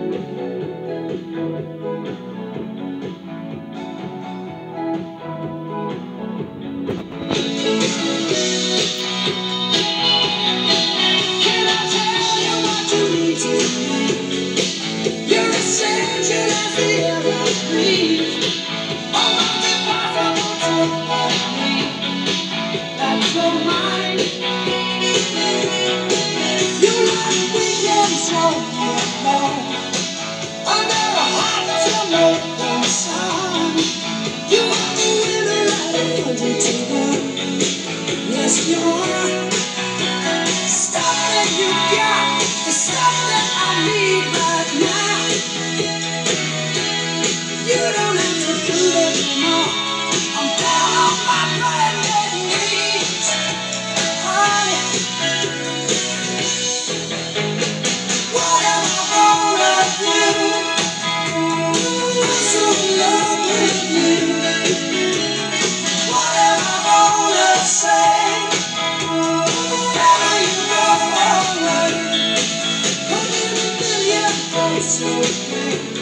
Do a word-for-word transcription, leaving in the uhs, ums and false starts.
Yes, you are. Stuff that you got, the stuff that I need right now. You don't have to do it anymore. I'm down on my bended knees, honey. What am I gonna do? I'm so in love with you. What am I gonna say? So